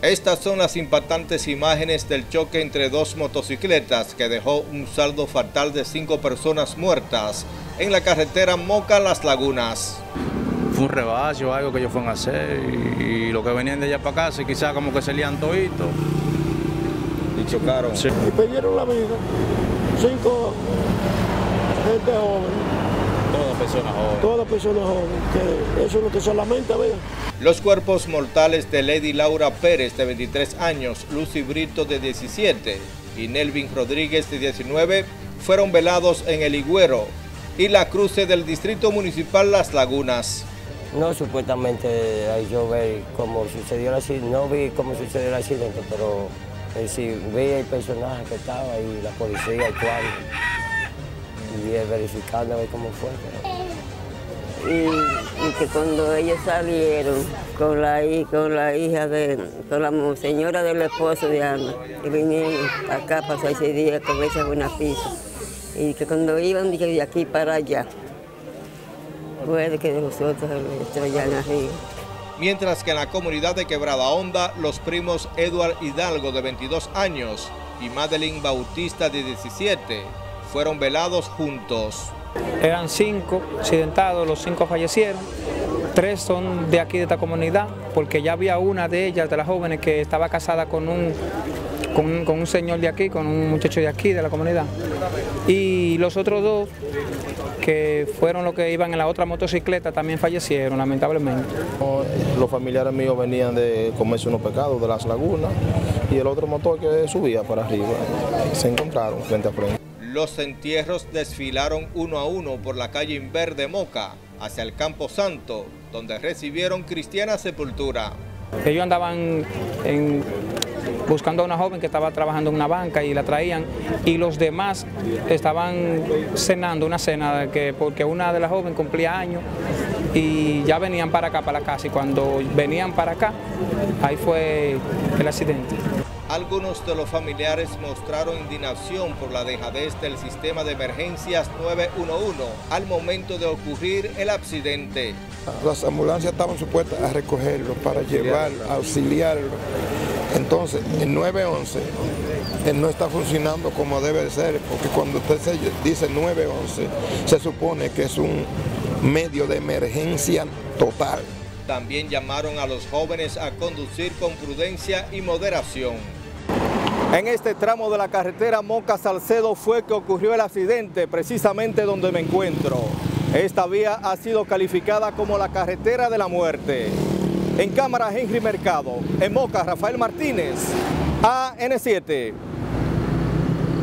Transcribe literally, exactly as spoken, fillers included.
Estas son las impactantes imágenes del choque entre dos motocicletas que dejó un saldo fatal de cinco personas muertas en la carretera Moca-Las Lagunas. Fue un rebase o algo que ellos fueron a hacer y, y lo que venían de allá para acá, quizás como que se lían toditos y chocaron. Sí. Y perdieron la vida, cinco gente joven. Todas personas jóvenes. Todas personas jóvenes, que eso es lo que se lamenta, ¿verdad? Los cuerpos mortales de Lady Laura Pérez, de veintitrés años, Lucy Brito, de diecisiete, y Nelvin Rodríguez, de diecinueve, fueron velados en El Higüero y la cruce del Distrito Municipal Las Lagunas. No, supuestamente ahí yo vi cómo sucedió el accidente, no vi cómo sucedió el accidente, pero eh, sí vi el personaje que estaba ahí, la policía actuando, y eh, verificando a ver cómo fue. Pero... Y, y que cuando ellos salieron con la, con la hija de, con la señora del esposo de Ana, que vinieron acá a pasar ese día con esa buena pizza, y que cuando iban de aquí para allá, puede que de nosotros estrellaran arriba. Mientras que en la comunidad de Quebrada Honda, los primos Edward Hidalgo, de veintidós años, y Madeline Bautista, de diecisiete, fueron velados juntos. Eran cinco accidentados, los cinco fallecieron, tres son de aquí de esta comunidad, porque ya había una de ellas, de las jóvenes, que estaba casada con un, con un, con un señor de aquí, con un muchacho de aquí, de la comunidad. Y los otros dos, que fueron los que iban en la otra motocicleta, también fallecieron, lamentablemente. Los familiares míos venían de comerse unos pecados de Las Lagunas y el otro motor que subía para arriba, se encontraron frente a frente. Los entierros desfilaron uno a uno por la calle Inver de Moca hacia el Campo Santo, donde recibieron cristiana sepultura. Ellos andaban en, buscando a una joven que estaba trabajando en una banca y la traían, y los demás estaban cenando una cena que, porque una de las jóvenes cumplía años y ya venían para acá, para la casa, y cuando venían para acá, ahí fue el accidente. Algunos de los familiares mostraron indignación por la dejadez del sistema de emergencias nueve uno uno al momento de ocurrir el accidente. Las ambulancias estaban supuestas a recogerlo para llevar, a auxiliarlo. Entonces, el nueve once él no está funcionando como debe de ser, porque cuando usted se dice nueve once, se supone que es un medio de emergencia total. También llamaron a los jóvenes a conducir con prudencia y moderación. En este tramo de la carretera Moca-Salcedo fue que ocurrió el accidente, precisamente donde me encuentro. Esta vía ha sido calificada como la carretera de la muerte. En cámara, Henry Mercado. En Moca, Rafael Martínez, A N siete.